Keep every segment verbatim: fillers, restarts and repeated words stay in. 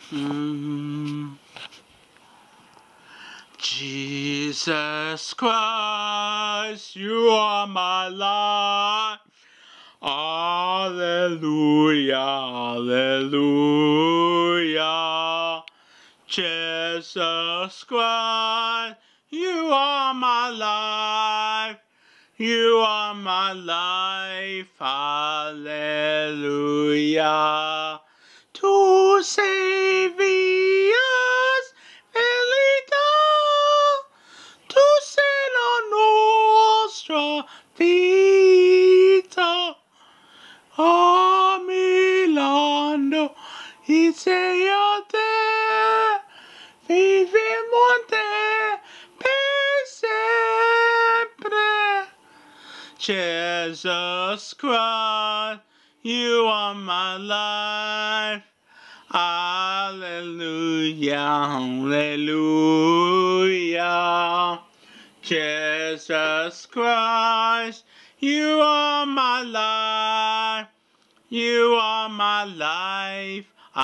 Mm. Jesus Christ, you are my life. Hallelujah, hallelujah. Jesus Christ, you are my life. You are my life, hallelujah. To save us, velita, to se la nostra vita. A Milano, inizia te, viviamo te per sempre. Jesus Christ, you are my life. Hallelujah, hallelujah. Jesus Christ, you are my life. You are my life.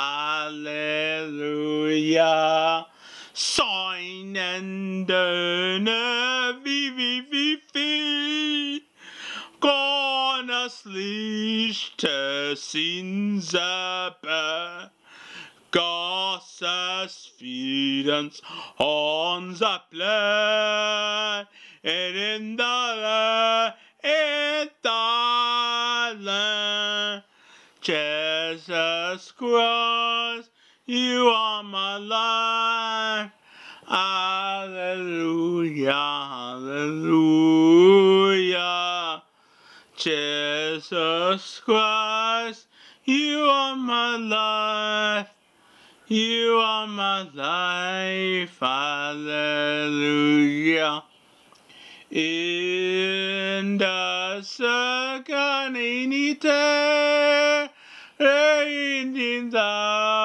Hallelujah. Sign and vi vi vi vi. Gårnes lichte sinseppe. Gasses fyrens håndseple. Er indale, etale. Jesus Christ, you are my life. Hallelujah, hallelujah. Jesus Christ, you are my life. You are my life. Hallelujah. In the second in the